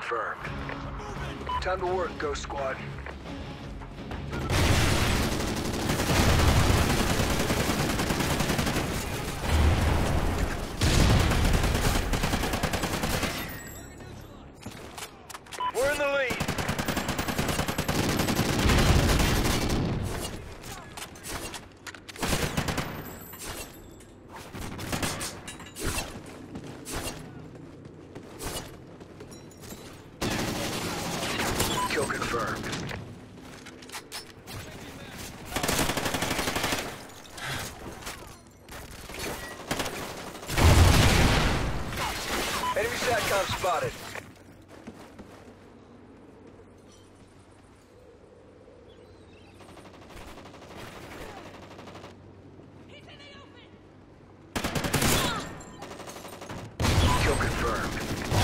confirmed. Time to work, Ghost Squad. We're in the lead. Kill confirmed. Enemy SATCOM spotted. Kill confirmed.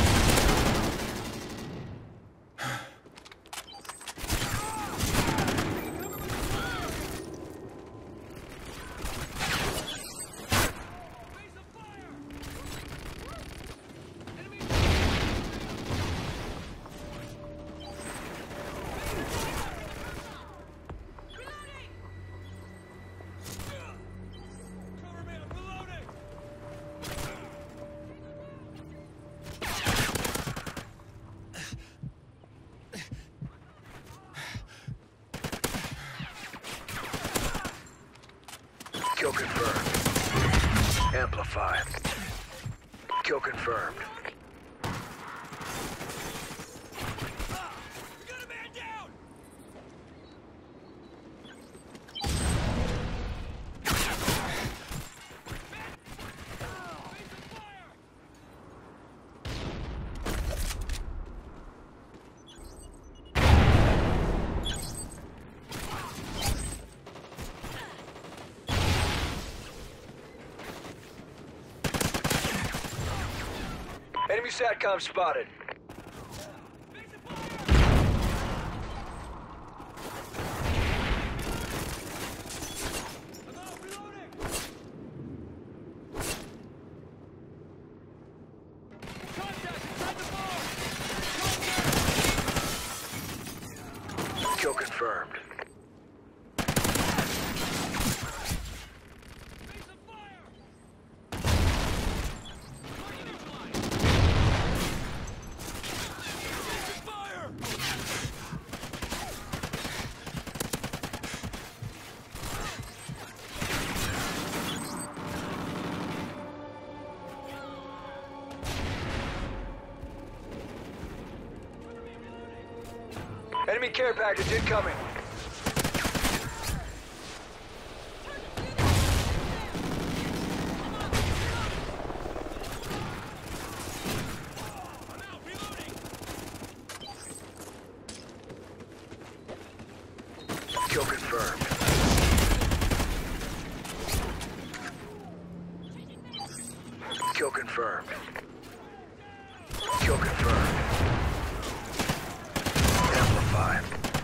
Kill confirmed. Amplify. Kill confirmed. We got a man down! Enemy SATCOM spotted. Kill confirmed. Enemy care package incoming. Kill confirmed. Kill confirmed. Kill confirmed. Amplify.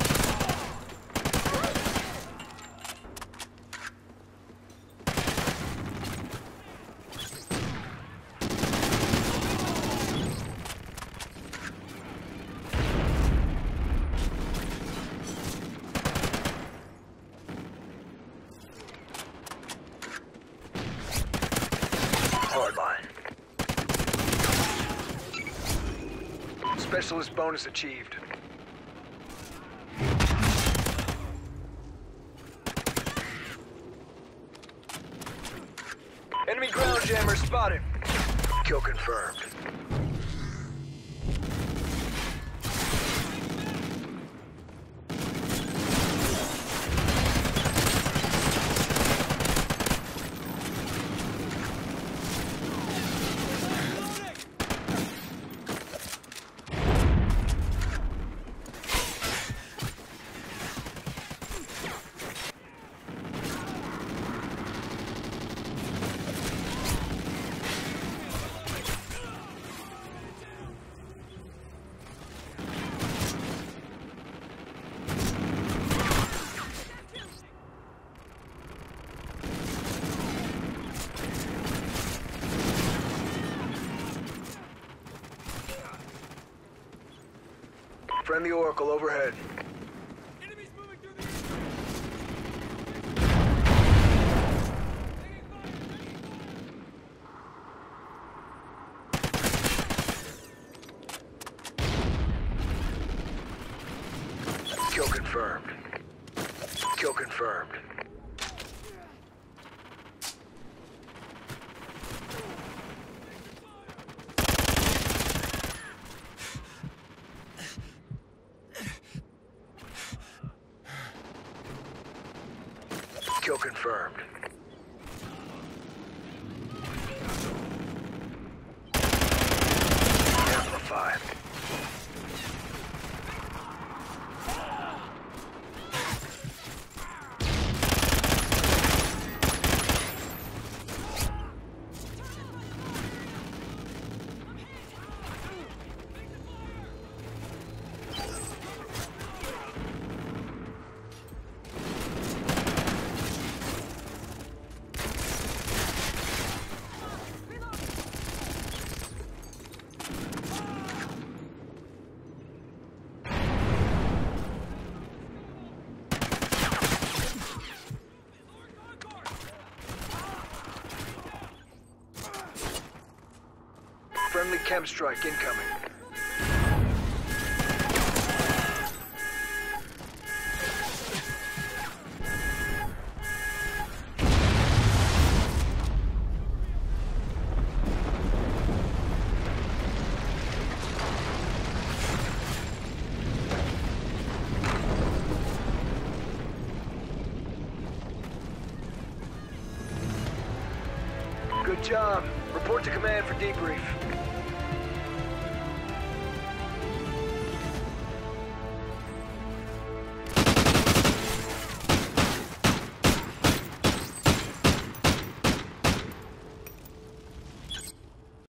Hardline. Specialist bonus achieved. Enemy ground jammer spotted. Kill confirmed. Friendly Oracle overhead. Enemies moving through the Kill confirmed. Kill confirmed. Kill confirmed. Amplified. Friendly chem strike incoming. Good job. Report to command for debrief.